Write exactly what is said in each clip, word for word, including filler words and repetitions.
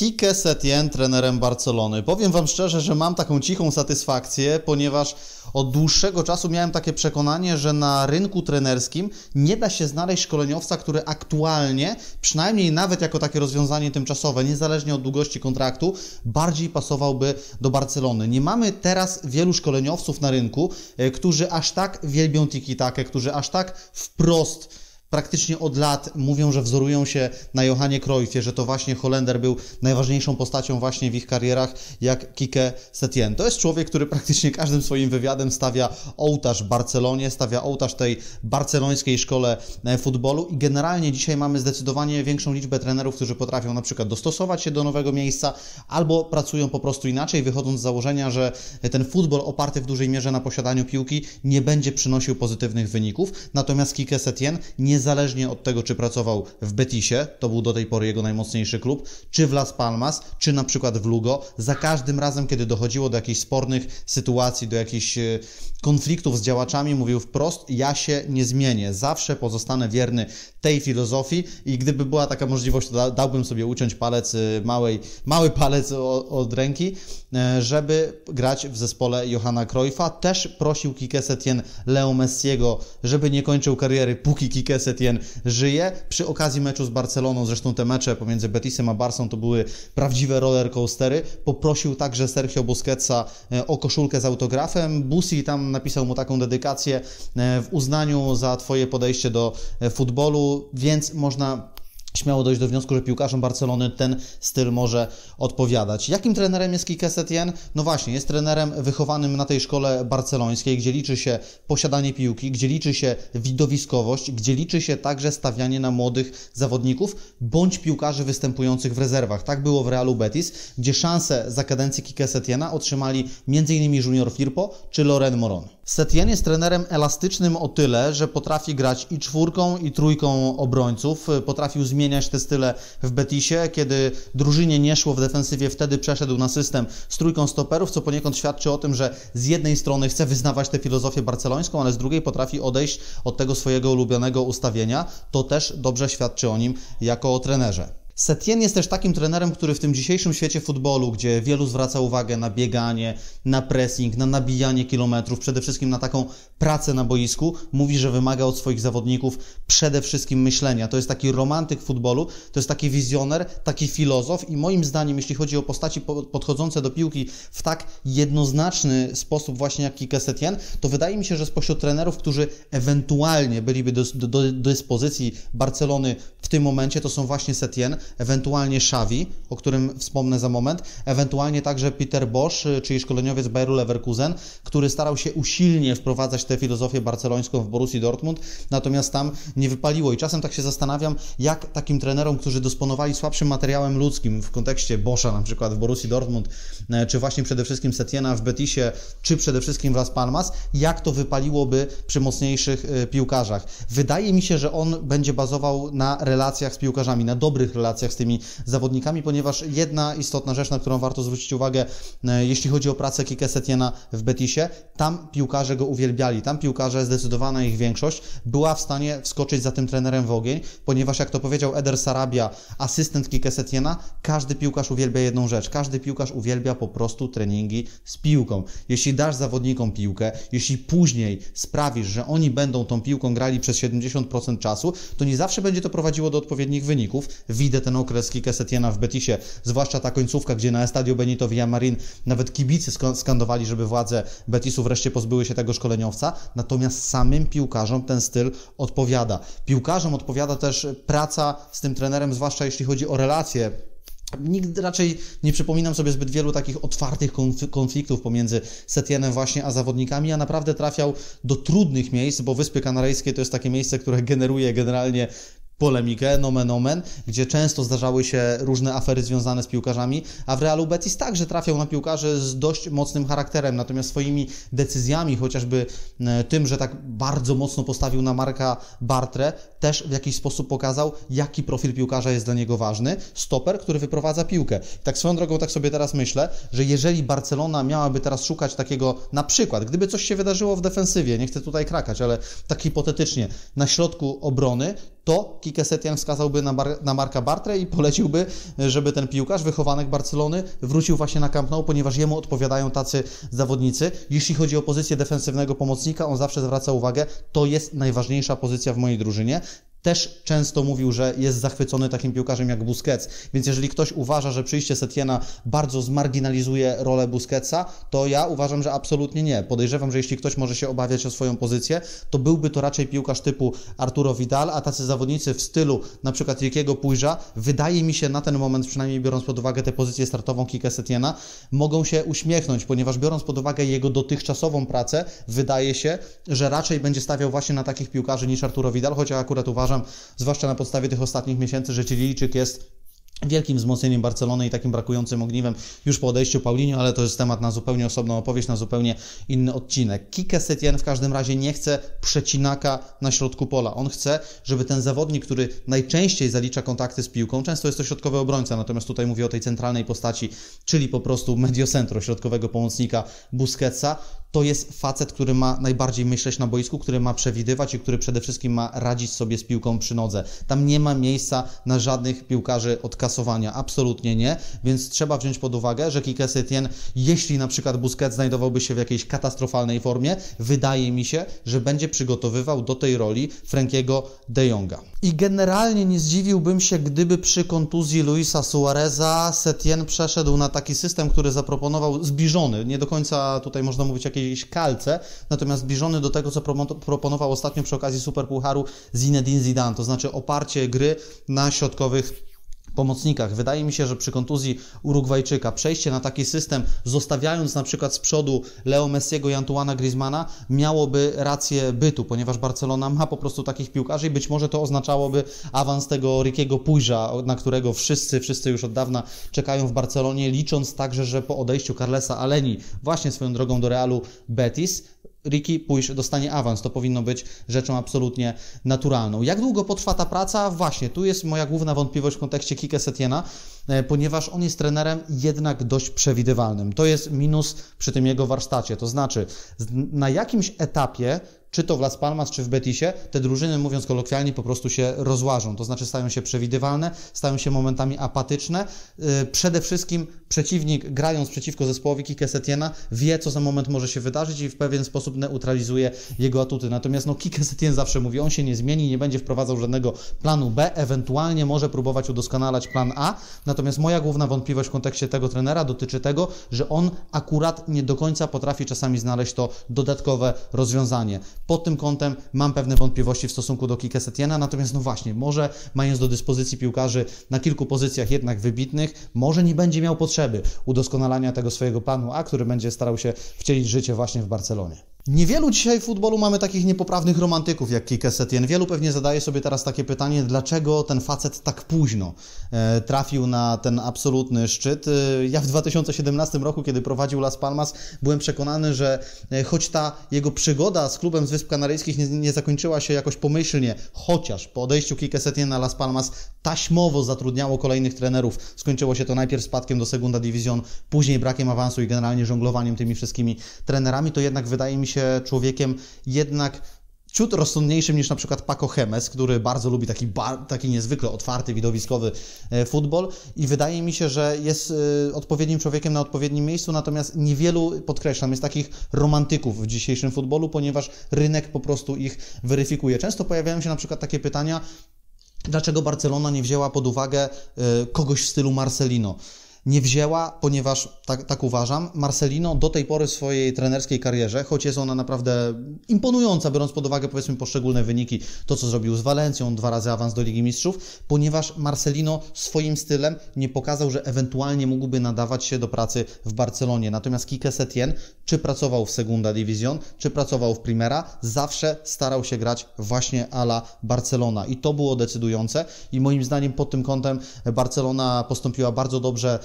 Quique Setien trenerem Barcelony. Powiem Wam szczerze, że mam taką cichą satysfakcję, ponieważ od dłuższego czasu miałem takie przekonanie, że na rynku trenerskim nie da się znaleźć szkoleniowca, który aktualnie, przynajmniej nawet jako takie rozwiązanie tymczasowe, niezależnie od długości kontraktu, bardziej pasowałby do Barcelony. Nie mamy teraz wielu szkoleniowców na rynku, którzy aż tak wielbią tiki-takę, którzy aż tak wprost praktycznie od lat mówią, że wzorują się na Johanie Cruyffie, że to właśnie Holender był najważniejszą postacią właśnie w ich karierach, jak Quique Setien. To jest człowiek, który praktycznie każdym swoim wywiadem stawia ołtarz Barcelonie, stawia ołtarz tej barcelońskiej szkole futbolu i generalnie dzisiaj mamy zdecydowanie większą liczbę trenerów, którzy potrafią na przykład dostosować się do nowego miejsca albo pracują po prostu inaczej, wychodząc z założenia, że ten futbol oparty w dużej mierze na posiadaniu piłki nie będzie przynosił pozytywnych wyników. Natomiast Quique Setien nie Niezależnie od tego, czy pracował w Betisie, to był do tej pory jego najmocniejszy klub, czy w Las Palmas, czy na przykład w Lugo, za każdym razem, kiedy dochodziło do jakichś spornych sytuacji, do jakichś konfliktów z działaczami, mówił wprost: ja się nie zmienię, zawsze pozostanę wierny tej filozofii i gdyby była taka możliwość, to dałbym sobie uciąć palec, małej, mały palec od ręki, żeby grać w zespole Johana Cruyffa. Też prosił Quique Setien Leo Messiego, żeby nie kończył kariery, póki Quique Setien żyje. Przy okazji meczu z Barceloną, zresztą te mecze pomiędzy Betisem a Barcą to były prawdziwe rollercoastery, poprosił także Sergio Busquetsa o koszulkę z autografem. Busi tam napisał mu taką dedykację w uznaniu za Twoje podejście do futbolu, więc można śmiało dojść do wniosku, że piłkarzom Barcelony ten styl może odpowiadać. Jakim trenerem jest Quique Setien? No właśnie, jest trenerem wychowanym na tej szkole barcelońskiej, gdzie liczy się posiadanie piłki, gdzie liczy się widowiskowość, gdzie liczy się także stawianie na młodych zawodników bądź piłkarzy występujących w rezerwach. Tak było w Realu Betis, gdzie szansę za kadencji Quique Setiena otrzymali między innymi Junior Firpo czy Laurent Moron. Setien jest trenerem elastycznym o tyle, że potrafi grać i czwórką, i trójką obrońców. Potrafił zmieniać te style w Betisie. Kiedy drużynie nie szło w defensywie, wtedy przeszedł na system z trójką stoperów, co poniekąd świadczy o tym, że z jednej strony chce wyznawać tę filozofię barcelońską, ale z drugiej potrafi odejść od tego swojego ulubionego ustawienia. To też dobrze świadczy o nim jako o trenerze. Setien jest też takim trenerem, który w tym dzisiejszym świecie futbolu, gdzie wielu zwraca uwagę na bieganie, na pressing, na nabijanie kilometrów, przede wszystkim na taką pracę na boisku, mówi, że wymaga od swoich zawodników przede wszystkim myślenia. To jest taki romantyk futbolu, to jest taki wizjoner, taki filozof i moim zdaniem, jeśli chodzi o postaci podchodzące do piłki w tak jednoznaczny sposób właśnie jak Quique Setien, to wydaje mi się, że spośród trenerów, którzy ewentualnie byliby do, do, do dyspozycji Barcelony w tym momencie, to są właśnie Setien, ewentualnie Xavi, o którym wspomnę za moment, ewentualnie także Peter Bosz, czyli szkoleniowiec Bayeru Leverkusen, który starał się usilnie wprowadzać tę filozofię barcelońską w Borussii Dortmund, natomiast tam nie wypaliło i czasem tak się zastanawiam, jak takim trenerom, którzy dysponowali słabszym materiałem ludzkim w kontekście Boscha na przykład w Borussii Dortmund, czy właśnie przede wszystkim Setiena w Betisie, czy przede wszystkim w Las Palmas, jak to wypaliłoby przy mocniejszych piłkarzach. Wydaje mi się, że on będzie bazował na relacjach z piłkarzami, na dobrych relacjach z tymi zawodnikami, ponieważ jedna istotna rzecz, na którą warto zwrócić uwagę, jeśli chodzi o pracę Quique Setiena w Betisie, tam piłkarze go uwielbiali, tam piłkarze, zdecydowana ich większość, była w stanie wskoczyć za tym trenerem w ogień, ponieważ jak to powiedział Eder Sarabia, asystent Quique Setiena, każdy piłkarz uwielbia jedną rzecz, każdy piłkarz uwielbia po prostu treningi z piłką. Jeśli dasz zawodnikom piłkę, jeśli później sprawisz, że oni będą tą piłką grali przez siedemdziesiąt procent czasu, to nie zawsze będzie to prowadziło do odpowiednich wyników. Widzę ten okres Quique Setiena w Betisie, zwłaszcza ta końcówka, gdzie na Estadio Benito Villamarín nawet kibicy skandowali, żeby władze Betisu wreszcie pozbyły się tego szkoleniowca, natomiast samym piłkarzom ten styl odpowiada. Piłkarzom odpowiada też praca z tym trenerem, zwłaszcza jeśli chodzi o relacje. Nigdy raczej nie przypominam sobie zbyt wielu takich otwartych konfliktów pomiędzy Setienem właśnie a zawodnikami, a naprawdę trafiał do trudnych miejsc, bo Wyspy Kanaryjskie to jest takie miejsce, które generuje generalnie polemikę, nomen omen, gdzie często zdarzały się różne afery związane z piłkarzami, a w Realu Betis także trafiał na piłkarzy z dość mocnym charakterem, natomiast swoimi decyzjami, chociażby tym, że tak bardzo mocno postawił na Marca Bartrę, też w jakiś sposób pokazał, jaki profil piłkarza jest dla niego ważny. Stoper, który wyprowadza piłkę. Tak swoją drogą, tak sobie teraz myślę, że jeżeli Barcelona miałaby teraz szukać takiego, na przykład, gdyby coś się wydarzyło w defensywie, nie chcę tutaj krakać, ale tak hipotetycznie, na środku obrony, to Quique Setién wskazałby na, Bar- na Marca Bartrę i poleciłby, żeby ten piłkarz, wychowanek Barcelony, wrócił właśnie na Camp Nou, ponieważ jemu odpowiadają tacy zawodnicy. Jeśli chodzi o pozycję defensywnego pomocnika, on zawsze zwraca uwagę, to jest najważniejsza pozycja w mojej drużynie. Też często mówił, że jest zachwycony takim piłkarzem jak Busquets, więc jeżeli ktoś uważa, że przyjście Setiena bardzo zmarginalizuje rolę Busquetsa, to ja uważam, że absolutnie nie. Podejrzewam, że jeśli ktoś może się obawiać o swoją pozycję, to byłby to raczej piłkarz typu Arturo Vidal, a tacy zawodnicy w stylu na przykład Rikiego Puiga, wydaje mi się na ten moment, przynajmniej biorąc pod uwagę tę pozycję startową Quique Setiena, mogą się uśmiechnąć, ponieważ biorąc pod uwagę jego dotychczasową pracę, wydaje się, że raczej będzie stawiał właśnie na takich piłkarzy niż Arturo Vidal, choć ja akurat uważam, zwłaszcza na podstawie tych ostatnich miesięcy, że Chilijczyk jest wielkim wzmocnieniem Barcelony i takim brakującym ogniwem już po odejściu Paulinho, ale to jest temat na zupełnie osobną opowieść, na zupełnie inny odcinek. Quique Setién w każdym razie nie chce przecinaka na środku pola. On chce, żeby ten zawodnik, który najczęściej zalicza kontakty z piłką, często jest to środkowy obrońca, natomiast tutaj mówię o tej centralnej postaci, czyli po prostu mediocentro, środkowego pomocnika Busquetsa, to jest facet, który ma najbardziej myśleć na boisku, który ma przewidywać i który przede wszystkim ma radzić sobie z piłką przy nodze. Tam nie ma miejsca na żadnych piłkarzy od kasowania, absolutnie nie, więc trzeba wziąć pod uwagę, że Quique Setién, jeśli na przykład Busquets znajdowałby się w jakiejś katastrofalnej formie, wydaje mi się, że będzie przygotowywał do tej roli Frankiego de Jonga. I generalnie nie zdziwiłbym się, gdyby przy kontuzji Luisa Suareza Setién przeszedł na taki system, który zaproponował zbliżony, nie do końca tutaj można mówić o jakiejś kalce, natomiast zbliżony do tego, co proponował ostatnio przy okazji Superpucharu Zinedine Zidane, to znaczy oparcie gry na środkowych pomocnikach. Wydaje mi się, że przy kontuzji Urugwajczyka przejście na taki system, zostawiając na przykład z przodu Leo Messiego i Antoine'a Griezmana, miałoby rację bytu, ponieważ Barcelona ma po prostu takich piłkarzy i być może to oznaczałoby awans tego Rikiego Puiga, na którego wszyscy, wszyscy już od dawna czekają w Barcelonie, licząc także, że po odejściu Carlesa Aleni, właśnie swoją drogą do Realu Betis, Riqui Puig dostanie awans. To powinno być rzeczą absolutnie naturalną. Jak długo potrwa ta praca? Właśnie, tu jest moja główna wątpliwość w kontekście Quique Setiena, ponieważ on jest trenerem jednak dość przewidywalnym. To jest minus przy tym jego warsztacie. To znaczy, na jakimś etapie, czy to w Las Palmas, czy w Betisie, te drużyny, mówiąc kolokwialnie, po prostu się rozłażą. To znaczy stają się przewidywalne, stają się momentami apatyczne. Przede wszystkim przeciwnik, grając przeciwko zespołowi Quique Setiena, wie, co za moment może się wydarzyć i w pewien sposób neutralizuje jego atuty. Natomiast no, Quique Setien zawsze mówi, on się nie zmieni, nie będzie wprowadzał żadnego planu B, ewentualnie może próbować udoskonalać plan A. Natomiast moja główna wątpliwość w kontekście tego trenera dotyczy tego, że on akurat nie do końca potrafi czasami znaleźć to dodatkowe rozwiązanie. Pod tym kątem mam pewne wątpliwości w stosunku do Quique Setiena, natomiast no właśnie, może mając do dyspozycji piłkarzy na kilku pozycjach jednak wybitnych, może nie będzie miał potrzeby udoskonalania tego swojego planu A, który będzie starał się wcielić życie właśnie w Barcelonie. Niewielu dzisiaj w futbolu mamy takich niepoprawnych romantyków jak Quique Setién. Wielu pewnie zadaje sobie teraz takie pytanie, dlaczego ten facet tak późno e, trafił na ten absolutny szczyt. E, ja w dwa tysiące siedemnastym roku, kiedy prowadził Las Palmas, byłem przekonany, że e, choć ta jego przygoda z klubem z Wysp Kanaryjskich nie, nie zakończyła się jakoś pomyślnie, chociaż po odejściu Quique Setién na Las Palmas taśmowo zatrudniało kolejnych trenerów. Skończyło się to najpierw spadkiem do Segunda División, później brakiem awansu i generalnie żonglowaniem tymi wszystkimi trenerami, to jednak wydaje mi się się człowiekiem jednak ciut rozsądniejszym niż na przykład Paco Gemes, który bardzo lubi taki, bar, taki niezwykle otwarty, widowiskowy futbol i wydaje mi się, że jest odpowiednim człowiekiem na odpowiednim miejscu, natomiast niewielu, podkreślam, jest takich romantyków w dzisiejszym futbolu, ponieważ rynek po prostu ich weryfikuje. Często pojawiają się na przykład takie pytania, dlaczego Barcelona nie wzięła pod uwagę kogoś w stylu Marcelino. Nie wzięła, ponieważ, tak, tak uważam, Marcelino do tej pory w swojej trenerskiej karierze, choć jest ona naprawdę imponująca, biorąc pod uwagę, powiedzmy, poszczególne wyniki, to co zrobił z Walencją, dwa razy awans do Ligi Mistrzów, ponieważ Marcelino swoim stylem nie pokazał, że ewentualnie mógłby nadawać się do pracy w Barcelonie. Natomiast Quique Setién, czy pracował w Segunda División, czy pracował w Primera, zawsze starał się grać właśnie a la Barcelona i to było decydujące i moim zdaniem pod tym kątem Barcelona postąpiła bardzo dobrze,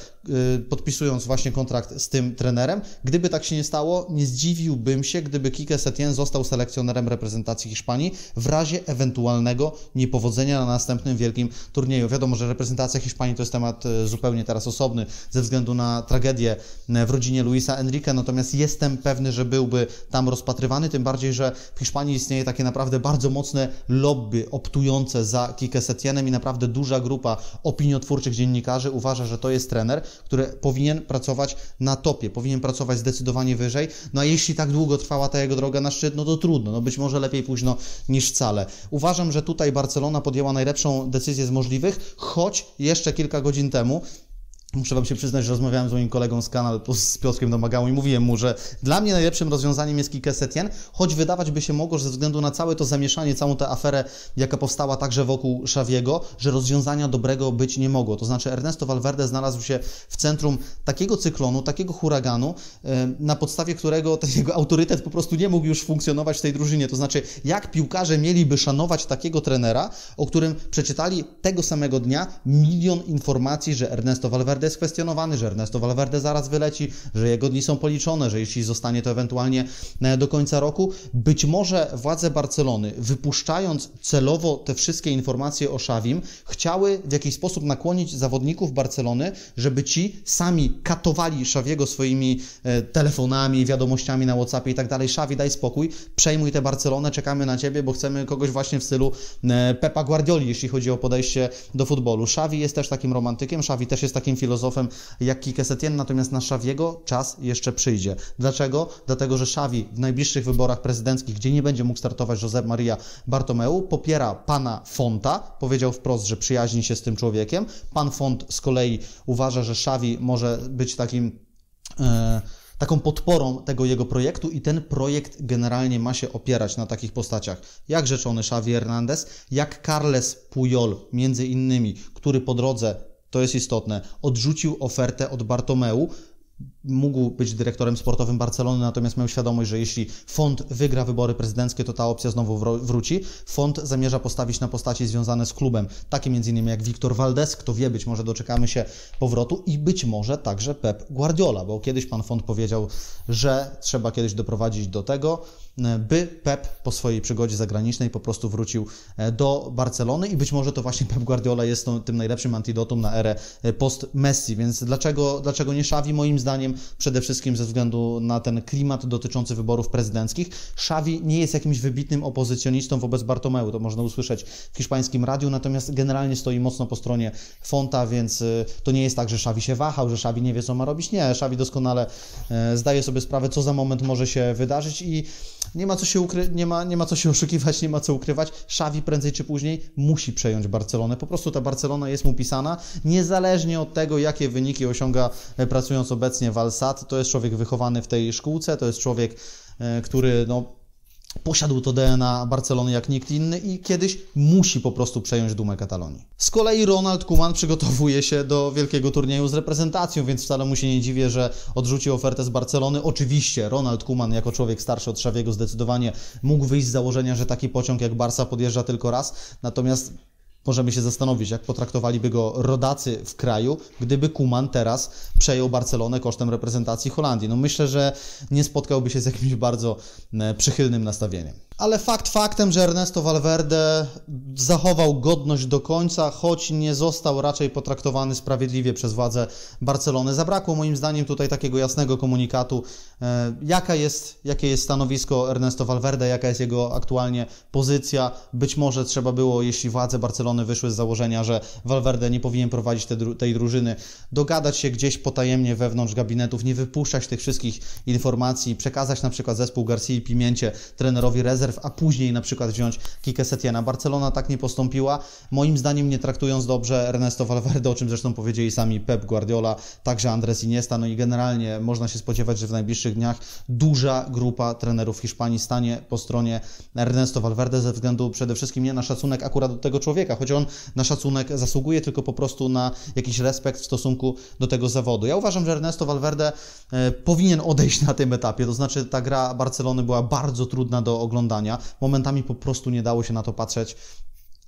yy, podpisując właśnie kontrakt z tym trenerem. Gdyby tak się nie stało, nie zdziwiłbym się, gdyby Quique Setién został selekcjonerem reprezentacji Hiszpanii w razie ewentualnego niepowodzenia na następnym wielkim turnieju. Wiadomo, że reprezentacja Hiszpanii to jest temat zupełnie teraz osobny ze względu na tragedię w rodzinie Luisa Enrique, natomiast jestem pewny, że byłby tam rozpatrywany, tym bardziej, że w Hiszpanii istnieje takie naprawdę bardzo mocne lobby optujące za Quique Setiénem i naprawdę duża grupa opiniotwórczych dziennikarzy uważa, że to jest trener, który powinien pracować na topie, powinien pracować zdecydowanie wyżej. No a jeśli tak długo trwała ta jego droga na szczyt, no to trudno, no być może lepiej późno niż wcale. Uważam, że tutaj Barcelona podjęła najlepszą decyzję z możliwych, choć jeszcze kilka godzin temu muszę Wam się przyznać, że rozmawiałem z moim kolegą z kanału, z Piotrkiem Domagałą i mówiłem mu, że dla mnie najlepszym rozwiązaniem jest Quique Setién, choć wydawać by się mogło, że ze względu na całe to zamieszanie, całą tę aferę, jaka powstała także wokół Xaviego, że rozwiązania dobrego być nie mogło. To znaczy Ernesto Valverde znalazł się w centrum takiego cyklonu, takiego huraganu, na podstawie którego ten jego autorytet po prostu nie mógł już funkcjonować w tej drużynie. To znaczy, jak piłkarze mieliby szanować takiego trenera, o którym przeczytali tego samego dnia milion informacji, że Ernesto Valverde jest kwestionowany, że Ernesto Valverde zaraz wyleci, że jego dni są policzone, że jeśli zostanie to ewentualnie do końca roku. Być może władze Barcelony, wypuszczając celowo te wszystkie informacje o Xavim, chciały w jakiś sposób nakłonić zawodników Barcelony, żeby ci sami katowali Xaviego swoimi telefonami, wiadomościami na WhatsAppie i tak dalej. Xavi, daj spokój, przejmuj tę Barcelonę, czekamy na Ciebie, bo chcemy kogoś właśnie w stylu Pepa Guardioli, jeśli chodzi o podejście do futbolu. Xavi jest też takim romantykiem, Xavi też jest takim filozofem jak Quique Setién, natomiast na Xaviego czas jeszcze przyjdzie. Dlaczego? Dlatego, że Xavi w najbliższych wyborach prezydenckich, gdzie nie będzie mógł startować Josep Maria Bartomeu, popiera pana Fonta, powiedział wprost, że przyjaźni się z tym człowiekiem. Pan Font z kolei uważa, że Xavi może być takim e, taką podporą tego jego projektu i ten projekt generalnie ma się opierać na takich postaciach jak rzeczony Xavi Hernandez, jak Carles Puyol między innymi, który po drodze, to jest istotne, odrzucił ofertę od Bartomeu, mógł być dyrektorem sportowym Barcelony, natomiast miał świadomość, że jeśli Font wygra wybory prezydenckie, to ta opcja znowu wróci. Font zamierza postawić na postaci związane z klubem, takie między innymi jak Victor Valdés, kto wie, być może doczekamy się powrotu i być może także Pep Guardiola, bo kiedyś pan Font powiedział, że trzeba kiedyś doprowadzić do tego, by Pep po swojej przygodzie zagranicznej po prostu wrócił do Barcelony i być może to właśnie Pep Guardiola jest tą, tym najlepszym antidotum na erę post-Messi, więc dlaczego, dlaczego nie Xavi? Moim zdaniem przede wszystkim ze względu na ten klimat dotyczący wyborów prezydenckich. Xavi nie jest jakimś wybitnym opozycjonistą wobec Bartomeu, to można usłyszeć w hiszpańskim radiu, natomiast generalnie stoi mocno po stronie Fonta, więc to nie jest tak, że Xavi się wahał, że Xavi nie wie, co ma robić. Nie, Xavi doskonale zdaje sobie sprawę, co za moment może się wydarzyć i nie ma co się ukry- nie ma, nie ma co się oszukiwać, nie ma co ukrywać. Xavi prędzej czy później musi przejąć Barcelonę. Po prostu ta Barcelona jest mu pisana, niezależnie od tego, jakie wyniki osiąga pracując obecnie w Al Sadd. To jest człowiek wychowany w tej szkółce, to jest człowiek, który no, posiadł to D N A Barcelony jak nikt inny i kiedyś musi po prostu przejąć dumę Katalonii. Z kolei Ronald Koeman przygotowuje się do wielkiego turnieju z reprezentacją, więc wcale mu się nie dziwię, że odrzucił ofertę z Barcelony. Oczywiście Ronald Koeman jako człowiek starszy od Xaviego zdecydowanie mógł wyjść z założenia, że taki pociąg jak Barca podjeżdża tylko raz, natomiast możemy się zastanowić, jak potraktowaliby go rodacy w kraju, gdyby Koeman teraz przejął Barcelonę kosztem reprezentacji Holandii. No myślę, że nie spotkałby się z jakimś bardzo przychylnym nastawieniem. Ale fakt faktem, że Ernesto Valverde zachował godność do końca, choć nie został raczej potraktowany sprawiedliwie przez władze Barcelony. Zabrakło moim zdaniem tutaj takiego jasnego komunikatu, jaka jest, jakie jest stanowisko Ernesto Valverde, jaka jest jego aktualnie pozycja. Być może trzeba było, jeśli władze Barcelony wyszły z założenia, że Valverde nie powinien prowadzić te, tej drużyny, dogadać się gdzieś potajemnie wewnątrz gabinetów, nie wypuszczać tych wszystkich informacji, przekazać na przykład zespół García Pimiencie trenerowi rezerw, a później na przykład wziąć Quique Setiéna. Barcelona tak nie postąpiła, moim zdaniem nie traktując dobrze Ernesto Valverde, o czym zresztą powiedzieli sami Pep Guardiola, także Andrés Iniesta, no i generalnie można się spodziewać, że w najbliższych dniach duża grupa trenerów Hiszpanii stanie po stronie Ernesto Valverde ze względu przede wszystkim nie na szacunek akurat do tego człowieka, choć on na szacunek zasługuje, tylko po prostu na jakiś respekt w stosunku do tego zawodu. Ja uważam, że Ernesto Valverde e, powinien odejść na tym etapie, to znaczy ta gra Barcelony była bardzo trudna do oglądania, momentami po prostu nie dało się na to patrzeć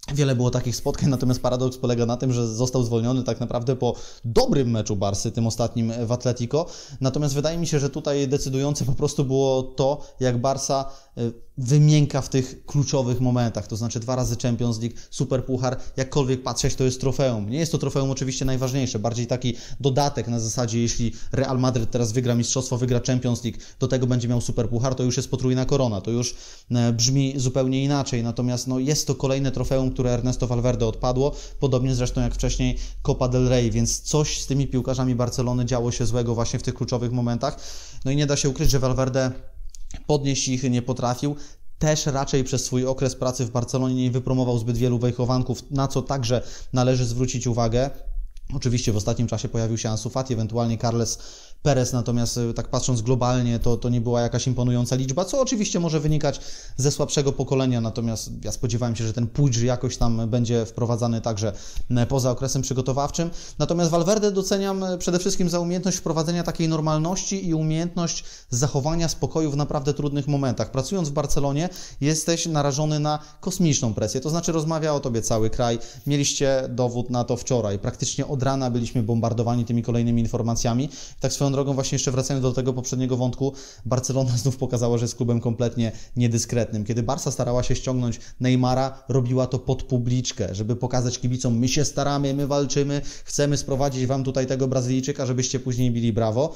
Wiele było takich spotkań, natomiast paradoks polega na tym, że został zwolniony tak naprawdę po dobrym meczu Barsy, tym ostatnim w Atletico. Natomiast wydaje mi się, że tutaj decydujące po prostu było to, jak Barsa wymięka w tych kluczowych momentach, to znaczy dwa razy Champions League, Superpuchar, jakkolwiek patrzeć, to jest trofeum. Nie jest to trofeum oczywiście najważniejsze, bardziej taki dodatek na zasadzie, jeśli Real Madryt teraz wygra mistrzostwo, wygra Champions League, do tego będzie miał Superpuchar, to już jest potrójna korona, to już brzmi zupełnie inaczej, natomiast no, jest to kolejne trofeum, które Ernesto Valverde odpadło, podobnie zresztą jak wcześniej Copa del Rey, więc coś z tymi piłkarzami Barcelony działo się złego właśnie w tych kluczowych momentach, no i nie da się ukryć, że Valverde podnieść ich nie potrafił. Też raczej przez swój okres pracy w Barcelonie nie wypromował zbyt wielu wejchowanków, na co także należy zwrócić uwagę. Oczywiście w ostatnim czasie pojawił się Ansu Fati, ewentualnie Carles Perez, natomiast tak patrząc globalnie, to, to nie była jakaś imponująca liczba, co oczywiście może wynikać ze słabszego pokolenia, natomiast ja spodziewałem się, że ten Puig jakoś tam będzie wprowadzany także poza okresem przygotowawczym. Natomiast Valverde doceniam przede wszystkim za umiejętność wprowadzenia takiej normalności i umiejętność zachowania spokoju w naprawdę trudnych momentach. Pracując w Barcelonie jesteś narażony na kosmiczną presję, to znaczy rozmawia o tobie cały kraj. Mieliście dowód na to wczoraj. Praktycznie od rana byliśmy bombardowani tymi kolejnymi informacjami. Tak swoją drogą, właśnie jeszcze wracając do tego poprzedniego wątku, Barcelona znów pokazała, że jest klubem kompletnie niedyskretnym. Kiedy Barsa starała się ściągnąć Neymara, robiła to pod publiczkę, żeby pokazać kibicom, my się staramy, my walczymy, chcemy sprowadzić wam tutaj tego Brazylijczyka, żebyście później bili brawo.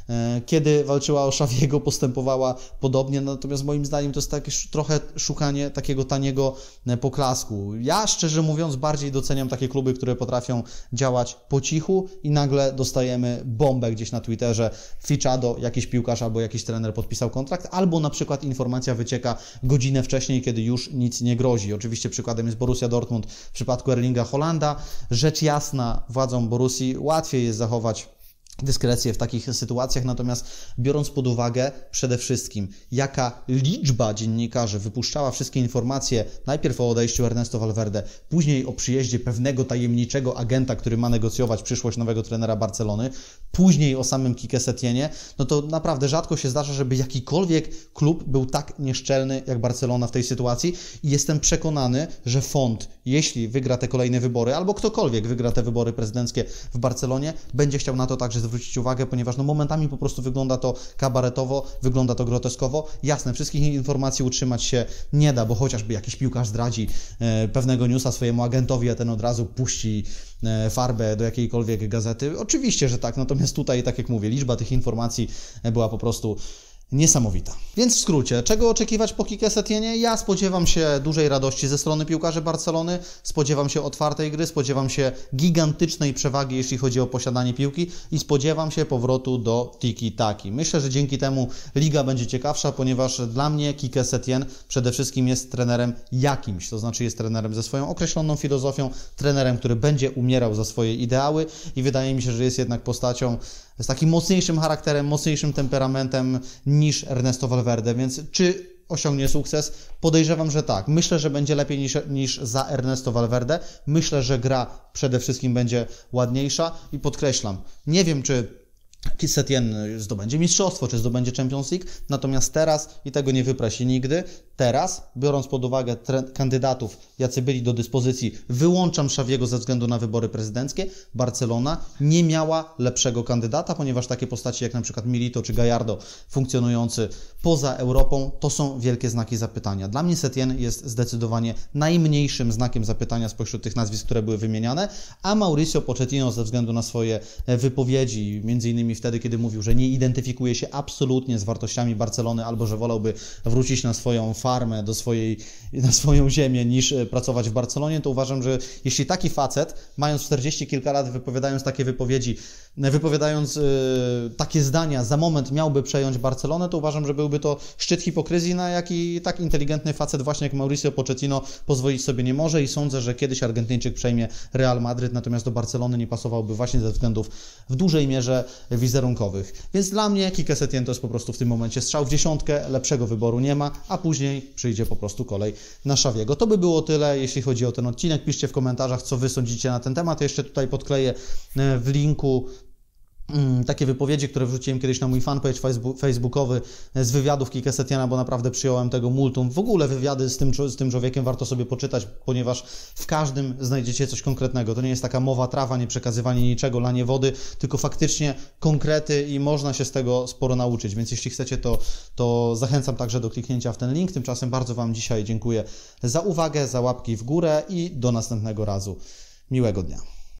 Kiedy walczyła o Xaviego, postępowała podobnie, natomiast moim zdaniem to jest takie trochę szukanie takiego taniego poklasku. Ja szczerze mówiąc bardziej doceniam takie kluby, które potrafią działać po cichu i nagle dostajemy bombę gdzieś na Twitterze, fichado, jakiś piłkarz albo jakiś trener podpisał kontrakt, albo na przykład informacja wycieka godzinę wcześniej, kiedy już nic nie grozi. Oczywiście przykładem jest Borussia Dortmund w przypadku Erlinga Holanda. Rzecz jasna, władzom Borussii łatwiej jest zachować dyskrecję w takich sytuacjach, natomiast biorąc pod uwagę przede wszystkim, jaka liczba dziennikarzy wypuszczała wszystkie informacje najpierw o odejściu Ernesto Valverde, później o przyjeździe pewnego tajemniczego agenta, który ma negocjować przyszłość nowego trenera Barcelony, później o samym Quique Setienie, no to naprawdę rzadko się zdarza, żeby jakikolwiek klub był tak nieszczelny jak Barcelona w tej sytuacji i jestem przekonany, że Font, jeśli wygra te kolejne wybory, albo ktokolwiek wygra te wybory prezydenckie w Barcelonie, będzie chciał na to także zwrócić uwagę, ponieważ no momentami po prostu wygląda to kabaretowo, wygląda to groteskowo. Jasne, wszystkich informacji utrzymać się nie da, bo chociażby jakiś piłkarz zdradzi e, pewnego newsa swojemu agentowi, a ten od razu puści e, farbę do jakiejkolwiek gazety. Oczywiście, że tak, natomiast tutaj, tak jak mówię, liczba tych informacji była po prostu niesamowita. Więc w skrócie, czego oczekiwać po Quique Setienie? Ja spodziewam się dużej radości ze strony piłkarzy Barcelony, spodziewam się otwartej gry, spodziewam się gigantycznej przewagi, jeśli chodzi o posiadanie piłki i spodziewam się powrotu do tiki-taki. Myślę, że dzięki temu liga będzie ciekawsza, ponieważ dla mnie Quique Setien przede wszystkim jest trenerem jakimś, to znaczy jest trenerem ze swoją określoną filozofią, trenerem, który będzie umierał za swoje ideały i wydaje mi się, że jest jednak postacią z takim mocniejszym charakterem, mocniejszym temperamentem niż Ernesto Valverde, więc czy osiągnie sukces? Podejrzewam, że tak. Myślę, że będzie lepiej niż, niż za Ernesto Valverde. Myślę, że gra przede wszystkim będzie ładniejsza i podkreślam, nie wiem, czy Setien zdobędzie mistrzostwo, czy zdobędzie Champions League, natomiast teraz, i tego nie wyprasi nigdy, teraz, biorąc pod uwagę kandydatów, jacy byli do dyspozycji, wyłączam Xaviego ze względu na wybory prezydenckie, Barcelona nie miała lepszego kandydata, ponieważ takie postaci jak na przykład Milito czy Gallardo funkcjonujący poza Europą, to są wielkie znaki zapytania. Dla mnie Setien jest zdecydowanie najmniejszym znakiem zapytania spośród tych nazwisk, które były wymieniane, a Mauricio Pochettino ze względu na swoje wypowiedzi, między innymi wtedy, kiedy mówił, że nie identyfikuje się absolutnie z wartościami Barcelony albo że wolałby wrócić na swoją farmę, do swojej, na swoją ziemię niż pracować w Barcelonie, to uważam, że jeśli taki facet, mając czterdzieści kilka lat, wypowiadając takie wypowiedzi, wypowiadając yy, takie zdania, za moment miałby przejąć Barcelonę, to uważam, że byłby to szczyt hipokryzji, na jaki tak inteligentny facet właśnie jak Mauricio Pochettino pozwolić sobie nie może i sądzę, że kiedyś Argentyńczyk przejmie Real Madryt, natomiast do Barcelony nie pasowałby właśnie ze względów w dużej mierze wizerunkowych. Więc dla mnie Quique Setien to jest po prostu w tym momencie strzał w dziesiątkę, lepszego wyboru nie ma, a później przyjdzie po prostu kolej na Xaviego. To by było tyle, jeśli chodzi o ten odcinek. Piszcie w komentarzach, co Wy sądzicie na ten temat. Jeszcze tutaj podkleję w linku takie wypowiedzi, które wrzuciłem kiedyś na mój fanpage facebookowy z wywiadów Kike Setiena, bo naprawdę przyjąłem tego multum. W ogóle wywiady z tym, z tym człowiekiem warto sobie poczytać, ponieważ w każdym znajdziecie coś konkretnego. To nie jest taka mowa trawa, nie przekazywanie niczego, lanie wody, tylko faktycznie konkrety i można się z tego sporo nauczyć. Więc jeśli chcecie, to, to zachęcam także do kliknięcia w ten link. Tymczasem bardzo Wam dzisiaj dziękuję za uwagę, za łapki w górę i do następnego razu. Miłego dnia.